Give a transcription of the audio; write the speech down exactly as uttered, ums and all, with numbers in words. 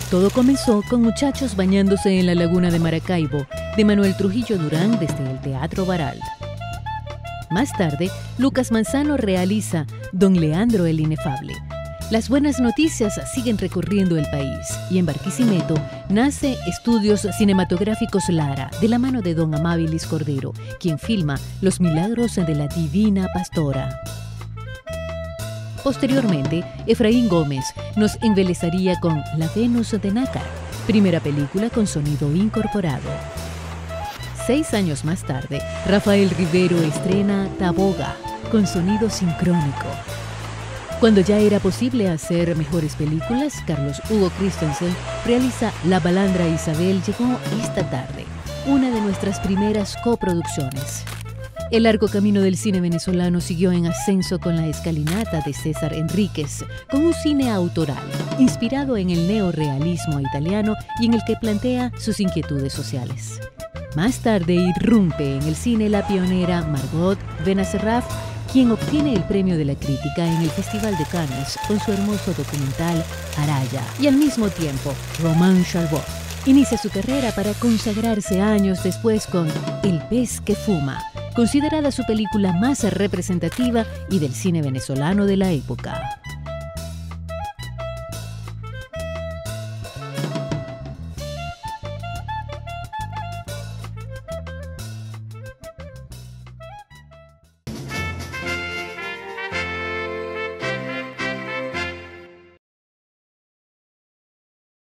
Todo comenzó con muchachos bañándose en la laguna de Maracaibo, de Manuel Trujillo Durán desde el Teatro Baralt. Más tarde, Lucas Manzano realiza Don Leandro el Inefable. Las buenas noticias siguen recorriendo el país y en Barquisimeto nace Estudios Cinematográficos Lara, de la mano de don Amábilis Cordero, quien filma Los Milagros de la Divina Pastora. Posteriormente, Efraín Gómez nos embelezaría con La Venus de Nácar, primera película con sonido incorporado. Seis años más tarde, Rafael Rivero estrena Taboga, con sonido sincrónico. Cuando ya era posible hacer mejores películas, Carlos Hugo Christensen realiza La Balandra Isabel llegó esta tarde, una de nuestras primeras coproducciones. El largo camino del cine venezolano siguió en ascenso con La Escalinata de César Enríquez, con un cine autoral, inspirado en el neorrealismo italiano y en el que plantea sus inquietudes sociales. Más tarde irrumpe en el cine la pionera Margot Benacerraf, quien obtiene el premio de la crítica en el Festival de Cannes con su hermoso documental Araya, y al mismo tiempo Romain Chalbaud inicia su carrera para consagrarse años después con El pez que fuma, considerada su película más representativa y del cine venezolano de la época.